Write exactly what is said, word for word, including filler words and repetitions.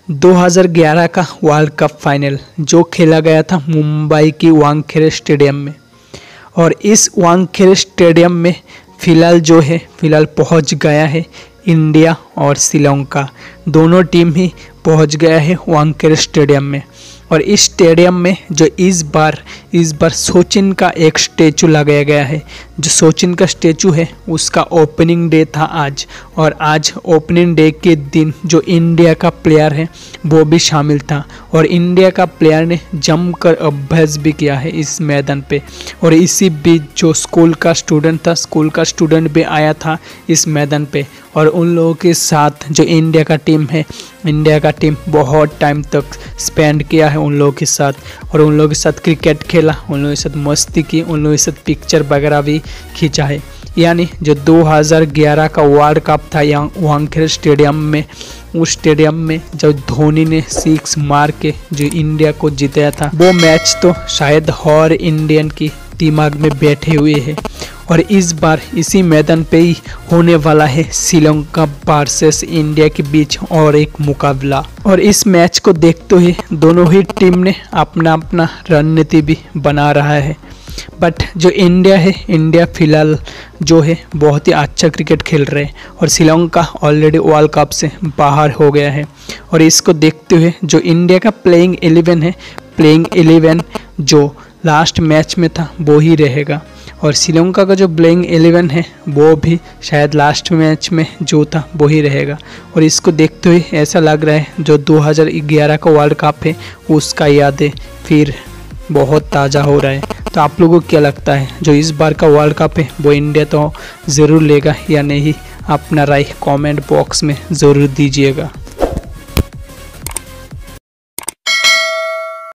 दो हज़ार ग्यारह का वर्ल्ड कप फाइनल जो खेला गया था मुंबई की वानखेड़े स्टेडियम में। और इस वानखेड़े स्टेडियम में फ़िलहाल जो है फ़िलहाल पहुंच गया है इंडिया और श्रीलंका, दोनों टीम ही पहुंच गया है वानखेड़े स्टेडियम में। और इस स्टेडियम में जो इस बार इस बार सचिन का एक स्टैचू लगाया गया है। जो सचिन का स्टैचू है उसका ओपनिंग डे था आज, और आज ओपनिंग डे के दिन जो इंडिया का प्लेयर है वो भी शामिल था। और इंडिया का प्लेयर ने जमकर अभ्यास भी किया है इस मैदान पे। और इसी बीच जो स्कूल का स्टूडेंट था स्कूल का स्टूडेंट भी आया था इस मैदान पे। और उन लोगों के साथ जो इंडिया का टीम है इंडिया का टीम बहुत टाइम तक स्पेंड किया है उन लोगों के साथ। और उन लोगों के साथ क्रिकेट खेला, उन लोगों के साथ मस्ती की, उन लोगों के साथ पिक्चर वगैरह भी खींचा है। यानी जो दो हज़ार ग्यारह का वर्ल्ड कप था यहाँ वानखेड़े स्टेडियम में, उस स्टेडियम में जब धोनी ने सिक्स मार के जो इंडिया को जिताया था, वो मैच तो शायद हर इंडियन की दिमाग में बैठे हुए है। और इस बार इसी मैदान पे ही होने वाला है श्रीलंका वर्सेस इंडिया के बीच और एक मुकाबला। और इस मैच को देखते हुए दोनों ही टीम ने अपना अपना रणनीति भी बना रहा है। बट जो इंडिया है इंडिया फिलहाल जो है बहुत ही अच्छा क्रिकेट खेल रहे हैं, और श्रीलंका ऑलरेडी वर्ल्ड कप से बाहर हो गया है। और इसको देखते हुए जो इंडिया का प्लेइंग एलेवन है प्लेइंग एलेवन जो लास्ट मैच में था वो ही रहेगा। और श्रीलंका का जो प्लेइंग एलेवन है वो भी शायद लास्ट मैच में जो था वो ही रहेगा। और इसको देखते हुए ऐसा लग रहा है जो दो हज़ार ग्यारह का वर्ल्ड कप है उसका यादें फिर बहुत ताज़ा हो रहा है। तो आप लोगों को क्या लगता है जो इस बार का वर्ल्ड कप है वो इंडिया तो ज़रूर लेगा या नहीं? अपना राय कमेंट बॉक्स में ज़रूर दीजिएगा।